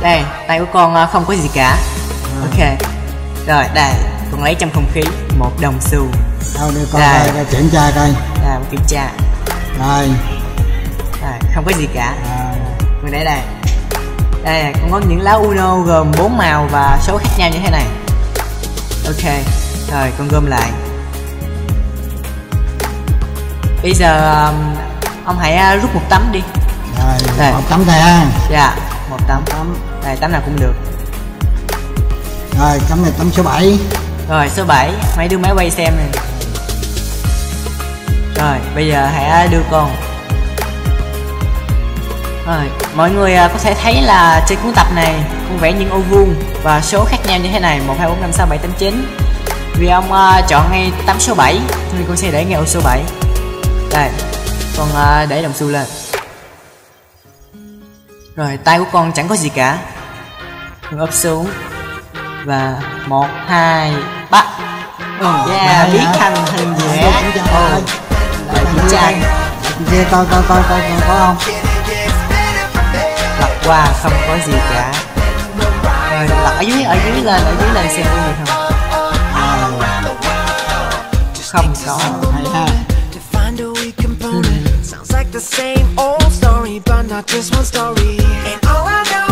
Đây, tay của con không có gì cả. Ok. Rồi, đây, con lấy trong không khí 1 đồng xu. Đâu đưa con coi kiểm tra coi. Đây, kiểm tra. Rồi. Đây, không có gì cả. Mình để đây. Đây, con có những lá Uno gồm 4 màu và số khác nhau như thế này. Ok. Rồi, con gom lại. Bây giờ ông hãy rút 1 tấm đi. Rồi, đây. 1 tấm thôi ha. Dạ, 1 tấm. Đây, tấm nào cũng được. Rồi, tấm này tấm số 7. Rồi, số 7. Mấy đứa máy quay xem này. Rồi, bây giờ hãy đưa con. Rồi, mọi người có thể thấy là trên cuốn tập này con vẽ những ô vuông và số khác nhau như thế này, 1, 2, 4, 5, 6, 7, 8, 9. Vì ông chọn ngay tấm số 7 nên con sẽ để ngay ô số 7. Đây, con để đồng xu lên. Rồi, tay của con chẳng có gì cả. Con úp xuống. Và 1, 2, 3. Yeah, biết thanh hình vẽ. Để kiểm tra. Kia coi có không? Lật qua không có gì cả. Rồi lật ở dưới lên xem có gì không. Không có. Hay ha. Sounds like the same old story, but not just one story. And all I know